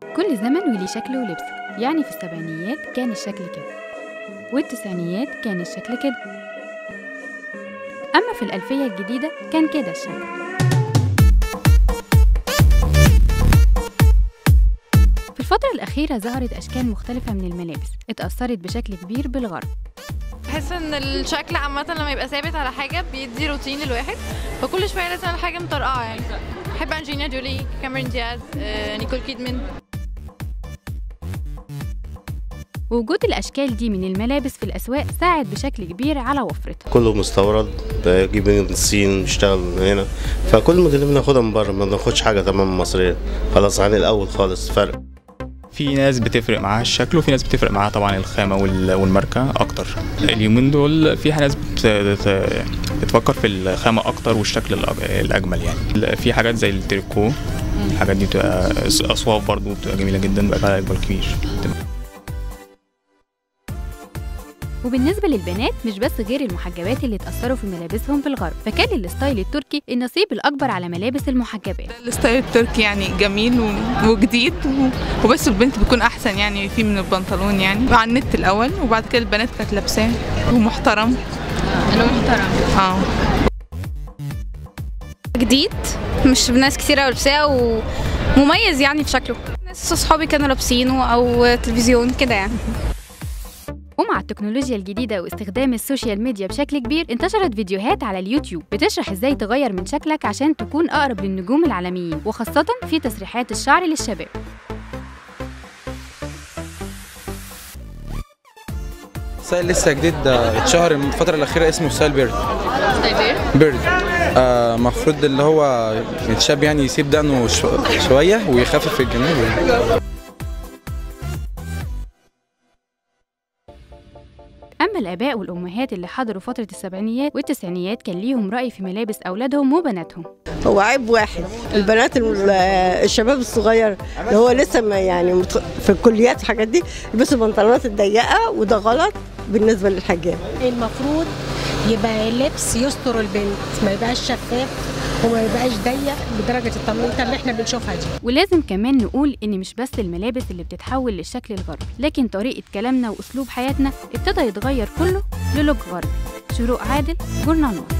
كل زمن وليه شكله ولبسه، يعني في السبعينيات كان الشكل كده، والتسعينيات كان الشكل كده، أما في الألفية الجديدة كان كده الشكل. في الفترة الأخيرة ظهرت أشكال مختلفة من الملابس اتأثرت بشكل كبير بالغرب. بحس ان الشكل عامة لما يبقى ثابت على حاجة بيدي روتين للواحد، فكل شوية لازم على حاجة مطرقعة يعني. بحب أنجلينا جولي، كاميرون دياز، نيكول كيدمان. وجود الأشكال دي من الملابس في الأسواق ساعد بشكل كبير على وفرتها. كله مستورد، بجيب من الصين بيشتغل من هنا، فكل الموديل بناخدها من بره، ما بناخدش حاجة تمام مصرية خلاص عن الأول خالص فرق. في ناس بتفرق معاها الشكل وفي ناس بتفرق معاها طبعا الخامة والماركة أكتر. اليومين دول فيها ناس بتفكر في الخامة أكتر والشكل الأجمل يعني. في حاجات زي التريكو، الحاجات دي بتبقى أصواف برضو بتبقى جميلة جدا، بقى أكبر كبير. وبالنسبة للبنات مش بس غير المحجبات اللي اتأثروا في ملابسهم في الغرب، فكان الستايل التركي النصيب الأكبر على ملابس المحجبات. الستايل التركي يعني جميل وجديد، وبس البنت بيكون أحسن يعني فيه من البنطلون يعني. وعلى النت الأول، وبعد كده البنات كانت لابساه ومحترم. أنا محترم. جديد، مش ناس كتير لابساه ومميز يعني في شكله. ناس صحابي كانوا لابسينه أو تلفزيون كده يعني. ومع التكنولوجيا الجديدة واستخدام السوشيال ميديا بشكل كبير، انتشرت فيديوهات على اليوتيوب بتشرح ازاي تغير من شكلك عشان تكون أقرب للنجوم العالميين، وخاصة في تسريحات الشعر للشباب. ستايل لسه جديد اتشهر الفترة الأخيرة، اسمه ستايل بيرد. بيرد مفروض اللي هو الشاب يعني يسيب دقنه شوية ويخفف الجناب. أما الآباء والأمهات اللي حضروا فترة السبعينيات والتسعينيات كان ليهم رأي في ملابس أولادهم وبناتهم. هو عيب واحد، البنات الشباب الصغير اللي هو لسه يعني في الكليات الحاجات دي يلبسوا البنطلونات الضيقة، وده غلط بالنسبة للحجاب. المفروض يبقى لبس يستر البنت، ما يبقاش شفاف وما يبقاش ضيق بدرجة التمريطة اللي احنا بنشوفها دي. ولازم كمان نقول إن مش بس الملابس اللي بتتحول للشكل الغربي، لكن طريقة كلامنا وأسلوب حياتنا ابتدى يتغير كله للوك غربي. شروق عادل، جورنال.